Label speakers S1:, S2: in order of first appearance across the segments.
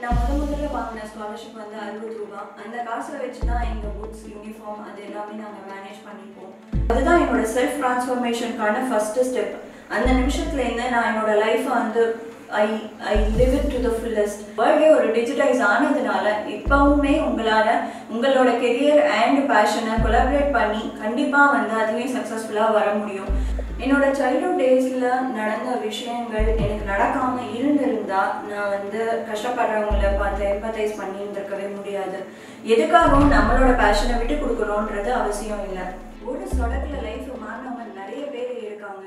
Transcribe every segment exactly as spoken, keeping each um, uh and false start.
S1: நான் முத முதல்ல வாங்கின ஸ்காலர்ஷிப் வந்து அறுபது ரூபா. அந்த காசை வச்சு தான் எங்கள் புக்ஸ், யூனிஃபார்ம் அது எல்லாமே நாங்கள் மேனேஜ் பண்ணிப்போம். அதுதான் என்னோட செல்ஃப் ட்ரான்ஸ்ஃபர்மேஷனுக்கான ஃபஸ்ட்டு ஸ்டெப். அந்த நிமிஷத்துலேருந்து நான் என்னோட லைஃப்பை வந்து I I live it to the fullest. வேர்ல்டே ஒரு டிஜிட்டைஸ் ஆனதுனால இப்போவுமே உங்களால் உங்களோட கெரியர் அண்ட் பேஷனை கொலாபரேட் பண்ணி கண்டிப்பாக வந்து அதுலேயும் சக்ஸஸ்ஃபுல்லாக வர முடியும். என்னோட சைல்ட்ஹுட் டேஸில் நடந்த விஷயங்கள் எனக்கு நடக்காமல் இருந்திருந்தால் நான் வந்து கஷ்டப்படுறவங்கள பார்த்து எம்பத்தைஸ் பண்ணி இருந்திருக்கவே முடியாது. எதுக்காகவும் நம்மளோட பேஷனை விட்டு கொடுக்கணுன்றது அவசியம் இல்லை. ஒரு சொடக்கில் லைஃப் மாறினவங்க நிறைய பேர் இருக்காங்க.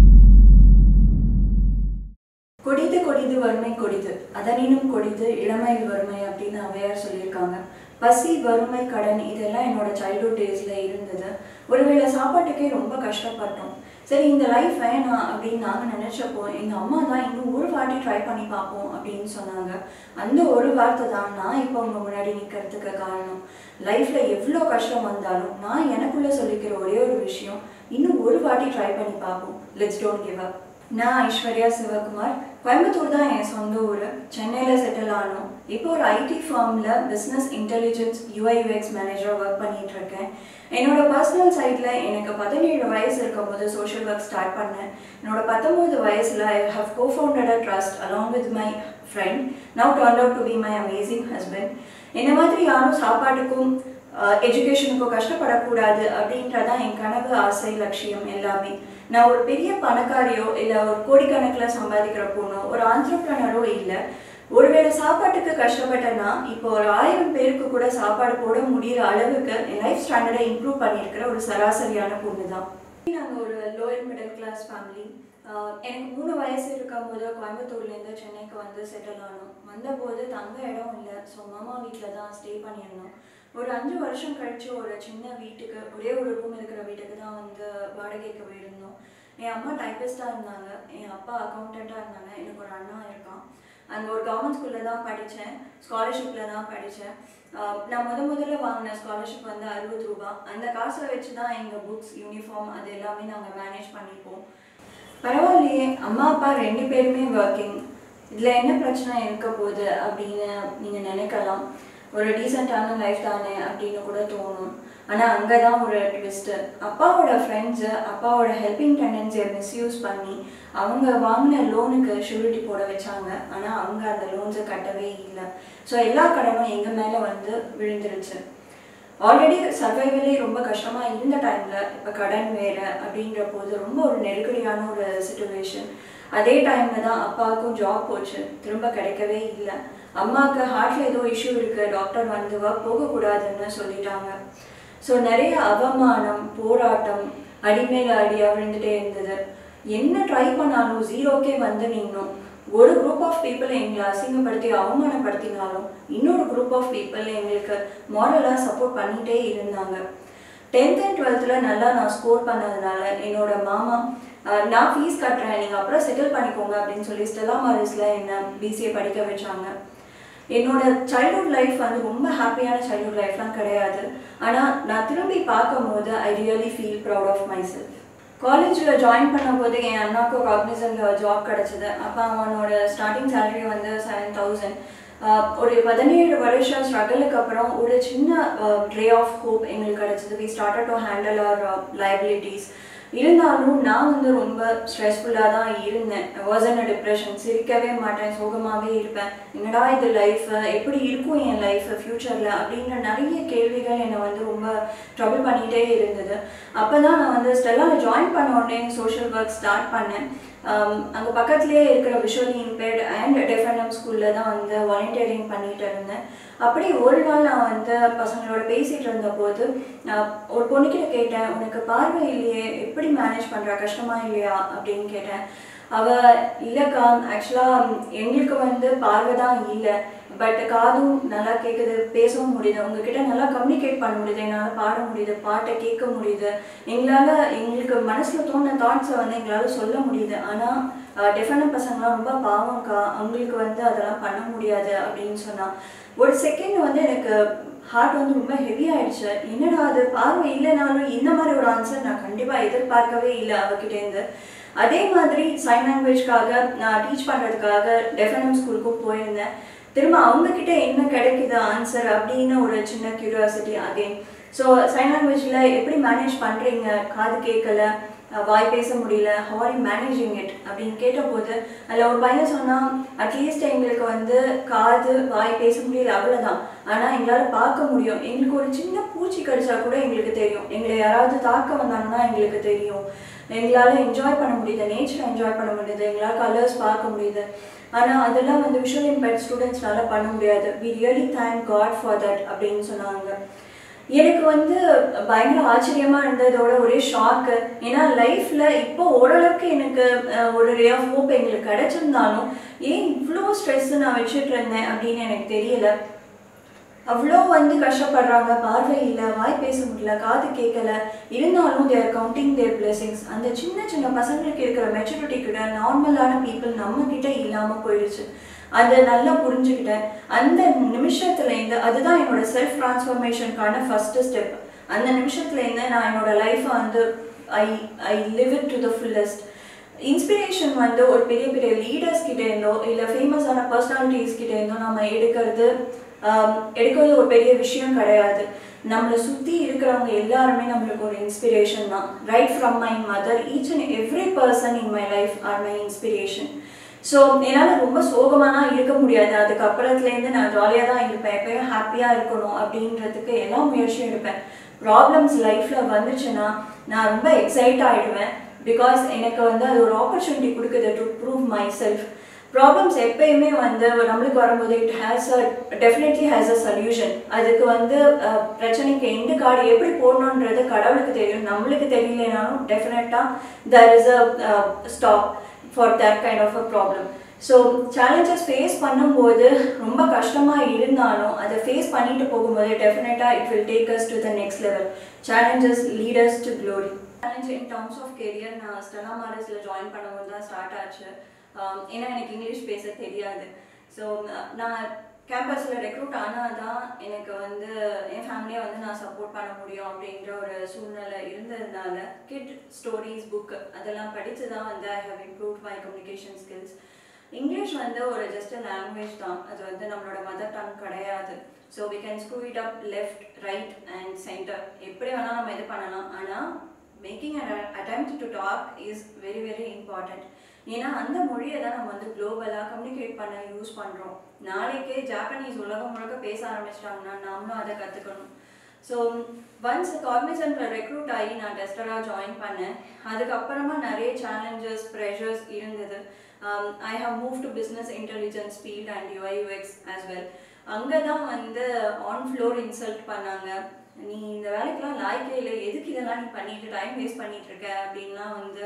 S1: கொடிது கொடிது வறுமை கொடிது, அதனினும் கொடிது இளமையில் வறுமை அப்படின்னு அவையார் சொல்லியிருக்காங்க. பசி, வறுமை, கடன் இதெல்லாம் என்னோட சைல்ட்ஹுட் டேஸில் இருந்தது. ஒருவேளை சாப்பாட்டுக்கே ரொம்ப கஷ்டப்பட்டோம். சரி, இந்த லைஃப் வேணாம் அப்படின்னு நாங்கள் நினச்சப்போ எங்கள் அம்மா தான் இன்னும் ஒரு வாட்டி ட்ரை பண்ணி பார்ப்போம் அப்படின்னு சொன்னாங்க. அந்த ஒரு வார்த்தை தான் நான் இப்போ உங்கள் முன்னாடி நிற்கிறதுக்கு காரணம். லைஃப்பில் எவ்வளோ கஷ்டம் வந்தாலும் நான் எனக்குள்ளே சொல்லிக்கிற ஒரே ஒரு விஷயம், இன்னும் ஒரு வாட்டி ட்ரை பண்ணி பார்ப்போம். Let's don't give up. நான் ஐஸ்வர்யா சிவகுமார். கோயம்புத்தூர் தான் என் சொந்த ஊர். சென்னையில் செட்டில் ஆனோம். இப்போ ஒரு ஐடி ஃபார்மில் பிஸ்னஸ் இன்டெலிஜென்ஸ் யூஐ யூஎக்ஸ் மேனேஜராக ஒர்க் பண்ணிகிட்ருக்கேன். என்னோட பர்சனல் சைடில் எனக்கு பதினேழு வயசு இருக்கும்போது சோஷியல் ஒர்க் ஸ்டார்ட் பண்ணேன். என்னோட பத்தொம்போது வயசில் I have cofounded a trust along with my friend. Now turned out to be my amazing husband. என்ன மாதிரி யாரும் சாப்பாட்டுக்கும் எஜுகேஷனுக்கும் கஷ்டப்படக்கூடாது அப்படின்றதான் என் கனவு, ஆசை, லட்சியம் எல்லாமே. நான் ஒரு பெரிய பணக்காரியோ இல்லை ஒரு கோடிக்கணக்கில் சம்பாதிக்கிற பொண்ணோ ஒரு ஆண்டர்ப்ரனரோ இல்லை. ஒருவேளை சாப்பாட்டுக்கு கஷ்டப்பட்டேன்னா இப்போ ஒரு ஆயிரம் பேருக்கு கூட சாப்பாடு போட முடிகிற அளவுக்கு என் லைஃப் ஸ்டாண்டர்டை இம்ப்ரூவ் பண்ணியிருக்கிற ஒரு சராசரியான பொண்ணு தான். நாங்கள் ஒரு லோயர் மிடில் கிளாஸ் ஃபேமிலி. எனக்கு மூணு வயசு இருக்கும் போது கோயம்புத்தூர்லேருந்து சென்னைக்கு வந்து செட்டில் ஆனோம். வந்தபோது தங்க இடம் இல்லை, ஸோ மாமா வீட்டில் தான் ஸ்டே பண்ணியிருந்தோம். ஒரு அஞ்சு வருஷம் கழிச்சு ஒரு சின்ன வீட்டுக்கு, ஒரே ஒரு ரூம் இருக்கிற வீட்டுக்கு தான் வந்து வாடகைக்கு போயிருந்தோம். என் அம்மா டைப்பிஸ்டாக இருந்தாங்க, என் அப்பா அக்கௌண்டண்ட்டாக இருந்தாங்க, எனக்கு ஒரு அண்ணா இருக்கான். அங்கே ஒரு கவர்மெண்ட் ஸ்கூலில் தான் படித்தேன், ஸ்காலர்ஷிப்பில் தான் படித்தேன். நான் முத முதல்ல வாங்கின ஸ்காலர்ஷிப் வந்து அறுபது ரூபா. அந்த காசை வச்சு தான் எங்கள் புக்ஸ், யூனிஃபார்ம் அது எல்லாமே நாங்கள் மேனேஜ் பண்ணிப்போம். பரவாயில்லையே, அம்மா அப்பா ரெண்டு பேருமே ஒர்க்கிங், இதில் என்ன பிரச்சனை இருக்க போகுது அப்படின்னு நீங்கள் நினைக்கலாம். ஒரு டீசெண்டான லைஃப் தானே அப்படின்னு கூட தோணும். ஆனால் அங்கே தான் ஒரு ட்விஸ்ட்டு. அப்பாவோட ஃப்ரெண்ட்ஸு அப்பாவோட ஹெல்பிங் டெண்டன்சியை மிஸ்யூஸ் பண்ணி அவங்க வாங்கின லோனுக்கு ஷூரிட்டி போட வச்சாங்க. ஆனால் அவங்க அந்த லோன்ஸை கட்டவே இல்லை. ஸோ எல்லா கடனும் எங்கள் மேலே வந்து விழுந்துருச்சு. ஆல்ரெடி சர்வைவலே ரொம்ப கஷ்டமாக இருந்த டைமில் இப்போ கடன் வேறு அப்படின்ற போது ரொம்ப ஒரு நெருக்கடியான ஒரு சிச்சுவேஷன். அதே டைமில் தான் அப்பாவுக்கும் ஜாப் போச்சு, திரும்ப கிடைக்கவே இல்லை. அம்மாவுக்கு ஹார்ட்டில் ஏதோ இஷ்யூ இருக்குது, டாக்டர் வந்து ஒர்க் போகக்கூடாதுன்னு சொல்லிட்டாங்க. ஸோ நிறைய அவமானம், போராட்டம், அடிமேல அடியாக விழுந்துகிட்டே இருந்தது. என்ன ட்ரை பண்ணாலும் ஜீரோக்கே வந்து நின்னோம். ஒரு குரூப் ஆஃப் பீப்புள் எங்களை அசிங்கப்படுத்தி அவமானப்படுத்தினாலும் இன்னொரு குரூப் ஆஃப் பீப்புள் எங்களுக்கு மாரலாக சப்போர்ட் பண்ணிகிட்டே இருந்தாங்க. டென்த் அண்ட் டுவெல்த்தில் நல்லா நான் ஸ்கோர் பண்ணதுனால என்னோட மாமா நான் ஃபீஸ் கட்டுறேன், நீங்கள் அப்புறம் செட்டில் பண்ணிக்கோங்க அப்படின்னு சொல்லி ஸ்டெல்லா மாரிஸில் என்னை பிசிஏ படிக்க வச்சாங்க. என்னோட சைல்ட்ஹுட் லைஃப் வந்து ரொம்ப ஹாப்பியான சைல்ட்ஹுட் லைஃப்லாம் கிடையாது. ஆனால் நான் திரும்பி பார்க்கும்போது I really feel proud of myself. காலேஜில் ஜாயின் பண்ணும்போது என் அண்ணாவுக்கு காக்னிசன்ட் ஜாப் கிடச்சிது. அப்போ அவனோட ஸ்டார்டிங் சேலரி வந்து செவன் தௌசண்ட். ஒரு பதினேழு வருஷம் ஸ்ட்ரகிளுக்கு அப்புறம் ஒரு சின்ன ரே ஆஃப் ஹோப் எங்களுக்கு கிடச்சிது. We started to handle our liabilities. இருந்தாலும் நான் வந்து ரொம்ப ஸ்ட்ரெஸ்ஃபுல்லாக தான் இருந்தேன். Was in a depression. சிரிக்கவே மாட்டேன், சோகமாகவே இருப்பேன். என்னடா இது லைஃப், எப்படி இருக்கும் என் லைஃப் ஃப்யூச்சரில் அப்படின்ற நிறைய கேள்விகள் என்னை வந்து ரொம்ப ட்ரபிள் பண்ணிகிட்டே இருந்தது. அப்போ தான் நான் வந்து ஸ்டெல்லாவில் ஜாயின் பண்ண உடனே சோஷியல் ஒர்க் ஸ்டார்ட் பண்ணேன். அங்கே பக்கத்துலேயே இருக்கிற விஷுவலி இம்பேர்டு அண்ட் டெஃபனம் ஸ்கூலில் தான் வந்து வாலண்டியரிங் பண்ணிகிட்டு இருந்தேன். அப்படி ஒரு நாள் நான் வந்து பசங்களோட பேசிகிட்டு இருந்தபோது நான் ஒரு பொண்ணுக்கிட்ட கேட்டேன், உனக்கு பார்வை இல்லையே, எப்படி மேனேஜ் பண்ணுறா, கஷ்டமா இல்லையா அப்படின்னு கேட்டேன். அவள் இல்லைக்கா, ஆக்சுவலாக எங்களுக்கு வந்து பார்வை தான் இல்லை, பட் காதும் நல்லா கேட்குது, பேசவும் முடியுது, உங்ககிட்ட நல்லா கம்யூனிகேட் பண்ண முடியுது, என்னால் பாட முடியுது, பாட்டை கேட்க முடியுது, எங்களால் எங்களுக்கு மனசில் தோணுன தாட்ஸை வந்து எங்களால் சொல்ல முடியுது. ஆனால் டெஃபனட் பசங்களாம் ரொம்ப பாவம்க்கா, அவங்களுக்கு வந்து அதெல்லாம் பண்ண முடியாது அப்படின்னு சொன்னால் ஒரு செகண்ட் வந்து எனக்கு ஹார்ட் வந்து ரொம்ப ஹெவி ஆயிடுச்சு. என்னடா அது, பார்வை இல்லைனாலும் இந்த மாதிரி ஒரு ஆன்சர் நான் கண்டிப்பாக எதிர்பார்க்கவே இல்லை அவகிட்டேருந்து. அதே மாதிரி சைன் லாங்குவேஜ்க்காக நான் டீச் பண்ணுறதுக்காக டெஃபனம் ஸ்கூலுக்கும் போயிருந்தேன். திரும்ப அவங்கக்கிட்ட என்ன கிடைக்குது ஆன்சர் அப்படின்னு ஒரு சின்ன க்யூரியாசிட்டி அகெயின். ஸோ சைன் லாங்குவேஜில் எப்படி மேனேஜ் பண்ணுறீங்க, காது கேட்கல, வாய் பேச முடியல, how are you managing it அப்படின்னு கேட்டபோது அதில் ஒரு பையன் சொன்னால், அட்லீஸ்ட் எங்களுக்கு வந்து காது வாய் பேச முடியல அவ்வளோதான், ஆனால் எங்களால் பார்க்க முடியும், எங்களுக்கு ஒரு சின்ன பூச்சி கடிச்சா கூட எங்களுக்கு தெரியும், எங்களை யாராவது தாக்க வந்தாங்கன்னா எங்களுக்கு தெரியும், எங்களால் என்ஜாய் பண்ண முடியுது, நேச்சரை என்ஜாய் பண்ண முடியுது, எங்களால் கலர்ஸ் பார்க்க முடியுது. ஆனால் அதெல்லாம் வந்து விஷுவல் இம்பேர்ட் ஸ்டூடெண்ட்ஸ்னால பண்ண முடியாது. We really thank God for that அப்படின்னு சொன்னாங்க. எனக்கு வந்து பயங்கர ஆச்சரியமாக இருந்ததோட ஒரே ஷாக்கு. ஏன்னா லைஃப்பில் இப்போ ஓரளவுக்கு எனக்கு ஒரு ரே ஆஃப் ஹோப் எங்களுக்கு கிடச்சிருந்தாலும் ஏன் இவ்வளோ ஸ்ட்ரெஸ்ஸு நான் வச்சுட்டு இருந்தேன் அப்படின்னு எனக்கு தெரியல. அவ்வளோ வந்து கஷ்டப்படுறாங்க, பார்வை இல்லை, வாய் பேச முடியல, காது கேட்கல, இருந்தாலும் தேர் கவுண்டிங் தேர் பிளெஸிங்ஸ். அந்த சின்ன சின்ன பசங்களுக்கு இருக்கிற மெச்சூரிட்டி கிட்ட நார்மலான பீப்புள் நம்மக்கிட்ட இல்லாமல் போயிடுச்சு. அதை நல்லா புரிஞ்சுக்கிட்டேன். அந்த நிமிஷத்துலேருந்து அதுதான் என்னோட செல்ஃப் ட்ரான்ஸ்ஃபர்மேஷனுக்கான ஃபஸ்ட்டு ஸ்டெப். அந்த நிமிஷத்துலேருந்து நான் என்னோட லைஃப்பை வந்து I I live it to the fullest. Inspiration வந்து ஒரு பெரிய பெரிய லீடர்ஸ் கிட்டே இருந்தோ இல்லை ஃபேமஸான பர்சனாலிட்டிஸ் கிட்டே இருந்தோ நம்ம எடுக்கிறது எடுக்கிறது ஒரு பெரிய விஷயம் கிடையாது. நம்மளை சுற்றி இருக்கிறவங்க எல்லாருமே நம்மளுக்கு ஒரு இன்ஸ்பிரேஷன் தான். Right from my mother, each and every person in my life are my inspiration. So என்னால் ரொம்ப சோகமாக இருக்க முடியாது. அதுக்கப்புறத்துலேருந்து நான் ஜாலியாக தான் இருப்பேன், எப்போயும் ஹாப்பியாக இருக்கணும் அப்படின்றதுக்கு எல்லா முயற்சியும் எடுப்பேன். ப்ராப்ளம்ஸ் லைஃப்பில் வந்துச்சுன்னா நான் ரொம்ப எக்ஸைட் ஆகிடுவேன். பிகாஸ் எனக்கு வந்து அது ஒரு ஆப்பர்ச்சுனிட்டி கொடுக்குது to prove myself. Problems எப்பயுமே வந்து நம்மளுக்கு வரும்போது it has a definitely has a solution. அதுக்கு வந்து பிரச்சனைக்கு எண்டு கார்டு எப்படி போடணுன்றது கடவுளுக்கு தெரியும், நம்மளுக்கு தெரியலனாலும் டெஃபினட்டாக there is a stop for that kind of a problem. So challenges face பண்ணும்போது ரொம்ப கஷ்டமாக இருந்தாலும் அதை ஃபேஸ் பண்ணிட்டு போகும்போது டெஃபினட்டாக it will take us to the next level. Challenges lead us to glory. Challenge in terms of career நான் Stella மாரிஸில் ஜாயின் பண்ணும்போது தான் ஸ்டார்ட் ஆச்சு. ஏன்னா எனக்கு இங்கிலீஷ் பேச தெரியாது. ஸோ நான் கேம்பஸில் ரெக்ரூட் ஆனால் தான் எனக்கு வந்து என் ஃபேமிலியை வந்து நான் சப்போர்ட் பண்ண முடியும் அப்படின்ற ஒரு சூழ்நிலை இருந்ததுனால கிட் ஸ்டோரிஸ் புக் அதெல்லாம் படித்து தான் வந்து I have improved my communication skills. English வந்து ஒரு ஜஸ்ட் லாங்குவேஜ் தான், அது வந்து நம்மளோட மதர் டங் கிடையாது. So we can screw it up left right and centre, எப்படி வேணால் நம்ம இது பண்ணலாம். ஆனால் making an attempt to talk is very very important. ஏன்னா அந்த மொழியை தான் நம்ம வந்து குளோபலாக கம்யூனிகேட் பண்ண யூஸ் பண்ணுறோம். நாளைக்கே ஜாப்பனீஸ் உலகம் முழுக்க பேச ஆரம்பிச்சிட்டாங்கன்னா நாமளும் அதை கற்றுக்கணும். ஸோ ஒன்ஸ் காக்னிசன்ட்டில் ரெக்ரூட் ஆகி நான் டெஸ்டராக ஜாயின் பண்ணேன். அதுக்கப்புறமா நிறைய சேலஞ்சஸ் ப்ரெஷர்ஸ் இருந்தது. I have move to business intelligence field and UI UX as well. அங்கே தான் வந்து ஆன் ஃப்ளோர் இன்சல்ட் பண்ணாங்க. நீ இந்த வேலைக்கெல்லாம் லாய்க்கே இல்லை, எதுக்கு இதெல்லாம் நீ பண்ணிட்டு டைம் வேஸ்ட் பண்ணிட்டு இருக்க அப்படின்லாம் வந்து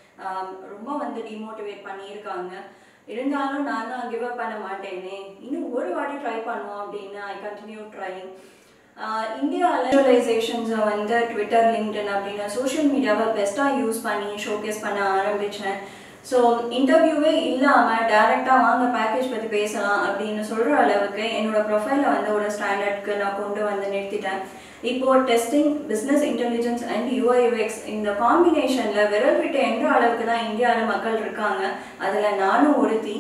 S1: ரொம்ப வந்து டிமோட்டிவேட் பண்ணியிருக்காங்க. இருந்தாலும் நான் தான் கிவ் அப் பண்ண மாட்டேனே, இன்னும் ஒரு வாட்டி ட்ரை பண்ணுவோம் அப்படின்னு ஐ கண்டினியூ ட்ரைங். இந்தியாவில் விஷுவலைசேஷன்ஸை வந்து ட்விட்டர், லிங்க்டின் அப்படின்னு சோஷியல் மீடியாவை பெஸ்ட்டாக யூஸ் பண்ணி ஷோகேஸ் பண்ண ஆரம்பித்தேன். ஸோ இன்டர்வியூவே இல்லாமல் டேரெக்டாக வாங்க பேக்கேஜ் பற்றி பேசலாம் அப்படின்னு சொல்கிற அளவுக்கு என்னோடய ப்ரொஃபைலை வந்து ஒரு ஸ்டாண்டர்டுக்கு நான் கொண்டு வந்து நிறுத்திட்டேன். இப்போது testing, business intelligence and UI UX இந்த காம்பினேஷனில் விரல் விட்டு என்ற அளவுக்கு தான் இந்தியாவில் மக்கள் இருக்காங்க. அதில் நானும் ஒருத்தி.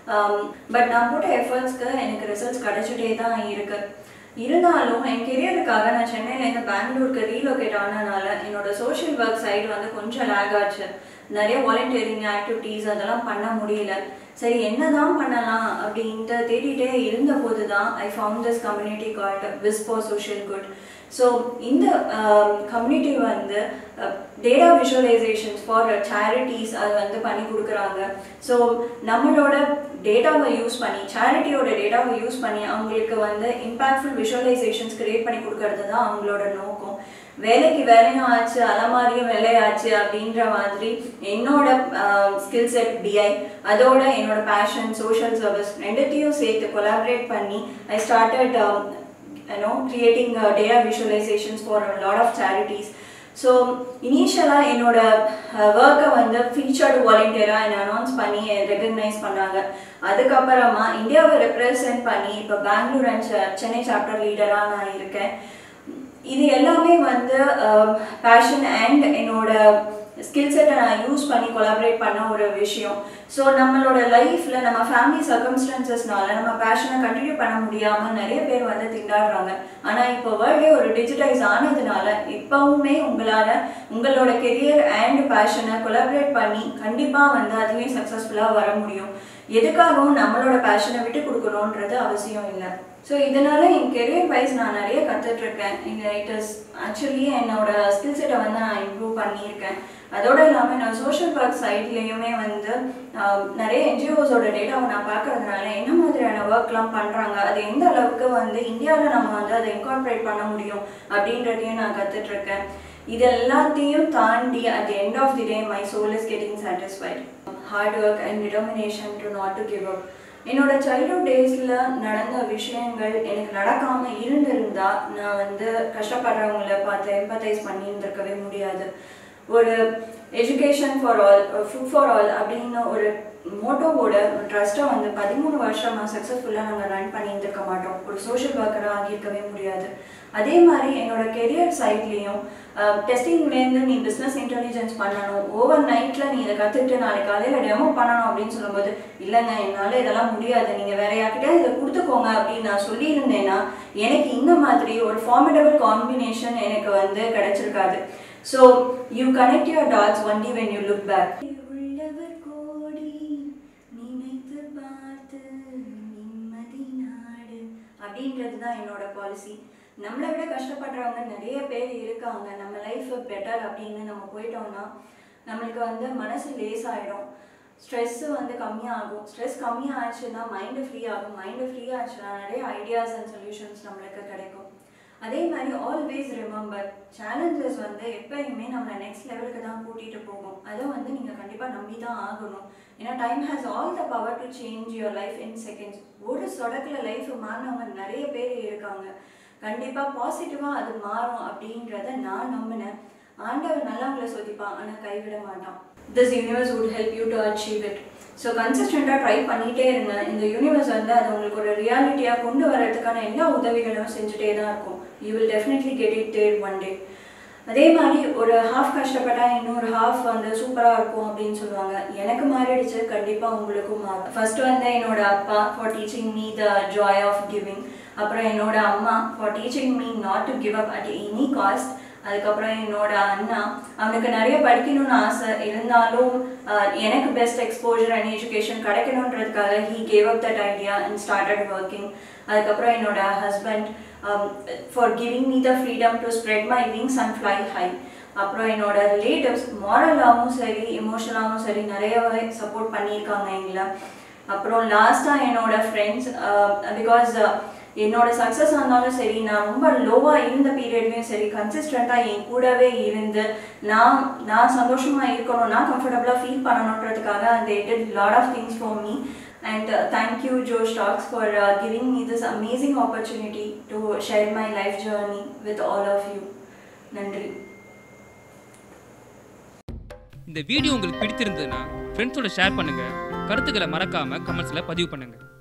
S1: பட் நான் போட்ட எஃபர்ட்ஸ்க்கு எனக்கு ரிசல்ட்ஸ் கிடச்சிட்டே தான் இருக்குது. இருந்தாலும் என் கெரியருக்காக நான் சென்னையிலேருந்து பெங்களூருக்கு ரீலோகேட் ஆனதுனால என்னோட சோஷியல் ஒர்க் சைடு வந்து கொஞ்சம் லேக் ஆச்சு. நிறைய வாலண்டியரிங் ஆக்டிவிட்டீஸ் அதெல்லாம் பண்ண முடியல. சரி என்ன தான் பண்ணலாம் அப்படின்ட்டு தேடிட்டே இருந்த போது தான் I found this community called Viz for Social Good. So இந்த கம்யூனிட்டி வந்து டேட்டா விஷுவலைசேஷன்ஸ் ஃபார் சேரிட்டிஸ் அது வந்து பண்ணி கொடுக்குறாங்க. ஸோ நம்மளோட டேட்டாவை யூஸ் பண்ணி, சேரிட்டியோட டேட்டாவை யூஸ் பண்ணி அவங்களுக்கு வந்து இம்பேக்ட்ஃபுல் விஷுவலைசேஷன்ஸ் கிரியேட் பண்ணி கொடுக்கறது தான் அவங்களோட நோக்கம். வேலைக்கு வேலையும் ஆச்சு, அலமாரியும் வேலையாச்சு அப்படின்ற மாதிரி என்னோட ஸ்கில் செட் பிஐ, அதோட என்னோட பேஷன் சோஷியல் சர்வீஸ் ரெண்டுத்தையும் சேர்த்து கொலாபரேட் பண்ணி I started you know creating uh, data visualizations for a lot of charities. So initially என்னோட ஒர்க்கை வந்து ஃபீச்சர்டு வாலண்டியராக என்னை அனௌன்ஸ் பண்ணி ரெகக்னைஸ் பண்ணாங்க. அதுக்கப்புறமா இந்தியாவை ரெப்ரசன்ட் பண்ணி இப்போ பெங்களூர் அண்ட் சென்னை சாப்டர் லீடராக நான் இருக்கேன். இது எல்லாமே வந்து பேஷன் அண்ட் என்னோட ஸ்கில் செட்டை நான் யூஸ் பண்ணி கொலாபரேட் பண்ண ஒரு விஷயம். ஸோ நம்மளோட லைஃப்பில் நம்ம ஃபேமிலி சர்க்கம்ஸ்டன்சஸ்னால நம்ம பேஷனை கண்டினியூ பண்ண முடியாமல் நிறைய பேர் வந்து திண்டாடுறாங்க. ஆனால் இப்போ வேர்ல்டே ஒரு டிஜிட்டைஸ் ஆனதுனால இப்போவுமே உங்களால் உங்களோட கெரியர் அண்ட் பேஷனை கொலாபரேட் பண்ணி கண்டிப்பாக வந்து அதுலேயும் சக்ஸஸ்ஃபுல்லாக வர முடியும். எதுக்காகவும் நம்மளோட பேஷனை விட்டு கொடுக்கணுன்றது அவசியம் இல்லை. ஸோ இதனால் என் கெரியர் வைஸ் நான் நிறைய கற்றுட்ருக்கேன். இங்கே இட் இஸ் ஆக்சுவலி என்னோட ஸ்கில் செட்டை வந்து நான் இம்ப்ரூவ் பண்ணியிருக்கேன். அதோடு இல்லாமல் நான் சோஷியல் ஒர்க் சைட்லேயுமே வந்து நிறைய என்ஜிஓஸோட டேட்டாவை நான் பார்க்கறதுனால என்ன மாதிரியான ஒர்க்லாம் பண்ணுறாங்க, அது எந்த அளவுக்கு வந்து இந்தியாவில் நம்ம வந்து அதை இன்கார்பரேட் பண்ண முடியும் அப்படின்றதையும் நான் கற்றுட்ருக்கேன். இது எல்லாத்தையும் தாண்டி at the end of the day my soul is getting satisfied. Hard work and determination to not to give up. என்னோட சைல்ட்ஹுட் டேஸில் நடந்த விஷயங்கள் எனக்கு நடக்காமல் இருந்திருந்தால் நான் வந்து கஷ்டப்படுறவங்கள பார்த்து எம்பத்தைஸ் பண்ணியிருந்திருக்கவே முடியாது. ஒரு education for all, food for all அப்படின்னு ஒரு மோட்டோவோட ட்ரஸ்ட்டை வந்து பதிமூணு வருஷமாக சக்ஸஸ்ஃபுல்லாக நாங்கள் ரன் பண்ணியிருந்திருக்க மாட்டோம். ஒரு சோஷியல் ஒர்க்கராக ஆகியிருக்கவே முடியாது. அதே மாதிரி என்னோட கெரியர் சைட்லேயும் டெஸ்டிங்லேருந்து நீ பிஸ்னஸ் இன்டெலிஜென்ஸ் பண்ணணும், ஓவர் நைட்டில் நீ இதை கற்றுக்கிட்டு நாளைக்கு காலையில் டெமோ பண்ணணும் அப்படின்னு சொல்லும்போது இல்லைங்க என்னால் இதெல்லாம் முடியாது, நீங்கள் வேற யார்கிட்ட இதை கொடுத்துக்கோங்க அப்படின்னு நான் சொல்லியிருந்தேன்னா எனக்கு இந்த மாதிரி ஒரு ஃபார்மிடபிள் காம்பினேஷன் எனக்கு வந்து கிடைச்சிருக்காது. So you connect your dots only when you look back. அப்படின்றது தான் என்னோட பாலிசி. நம்மளை விட கஷ்டப்படுறவங்க நிறைய பேர் இருக்காங்க. நம்ம லைஃப் பெட்டர் அப்படின்னு நம்ம போயிட்டோம்னா நம்மளுக்கு வந்து மனசு லேசாகிடும், ஸ்ட்ரெஸ்ஸு வந்து கம்மியாகும். ஸ்ட்ரெஸ் கம்மியாகிடுச்சுன்னா மைண்டு ஃப்ரீ ஆகும், மைண்டு ஃப்ரீ ஆச்சுன்னா நிறைய ஐடியாஸ் அண்ட் சொல்யூஷன்ஸ் நம்மளுக்கு கிடைக்கும். அதே மாதிரி ஆல்வேஸ் ரிமெம்பர், சேலஞ்சஸ் வந்து எப்பயுமே நம்மளை நெக்ஸ்ட் லெவலுக்கு தான் கூட்டிகிட்டு போகும். அதை வந்து நீங்கள் கண்டிப்பாக நம்பி தான் ஆகணும். ஏன்னா time has all the power to change your life in seconds. ஒரு சொடக்கில் லைஃப் மாறினவங்க நிறைய பேர் இருக்காங்க. கண்டிப்பாக பாசிட்டிவாக அது மாறும் அப்படின்றத நான் நம்பினேன். ஆண்டவர் நல்லவங்களை சோதிப்பான் ஆனால் கைவிட மாட்டான். This universe would help you to achieve it. So கன்சிஸ்டண்ட்டாக ட்ரை பண்ணிகிட்டே இருங்க. இந்த யூனிவர்ஸ் வந்து அது உங்களுக்கு ஒரு ரியாலிட்டியாக கொண்டு வரதுக்கான எல்லா உதவிகளும் செஞ்சுட்டே தான் இருக்கும். You will definitely get it there one day. அதே மாதிரி ஒரு ஹாஃப் கஷ்டப்பட்டால் இன்னொரு ஹாஃப் வந்து சூப்பராக இருக்கும் அப்படின்னு சொல்லுவாங்க. எனக்கு மாறிடுச்சு, கண்டிப்பாக உங்களுக்கும் மாறும். ஃபர்ஸ்ட் வந்து என்னோட அப்பா for teaching me the joy of giving. அப்புறம் என்னோட அம்மா for teaching me not to give up at any cost. அதுக்கப்புறம் என்னோட அண்ணா, அவனுக்கு நிறைய படிக்கணும்னு ஆசை இருந்தாலும் எனக்கு பெஸ்ட் எக்ஸ்போஜர் அண்ட் எஜுகேஷன் கிடைக்கணுன்றதுக்காக he gave up that idea and started working. அதுக்கப்புறம் என்னோட husband for giving me the freedom to spread my wings and fly high. அப்புறம் என்னோட ரிலேட்டிவ்ஸ் மாரலாகவும் சரி எமோஷனலாகவும் சரி நிறையவே சப்போர்ட் பண்ணியிருக்காங்க எங்களை. அப்புறம் லாஸ்ட்டாக என்னோட ஃப்ரெண்ட்ஸ், பிகாஸ் என்னோட சக்ஸஸ் ஆனாலும் சரி நான் ரொம்ப லோவாக இருந்த பீரியட்லேயும் சரி கன்சிஸ்டண்ட்டாக என் கூடவே இருந்து நான் நான் சந்தோஷமாக இருக்கணும், நான் கம்ஃபர்டபுளாக ஃபீல் பண்ணணுன்றதுக்காக they did lot of things for me. And uh, thank you Josh Talks for uh, giving me this amazing opportunity to share my life journey with all of you. நன்றி.
S2: இந்த வீடியோ உங்களுக்கு பிடித்திருந்ததுன்னா ஃப்ரெண்ட்ஸோட share பண்ணுங்க, கருத்துக்களை மறக்காம கமெண்ட்ஸ்ல பதிவு பண்ணுங்க.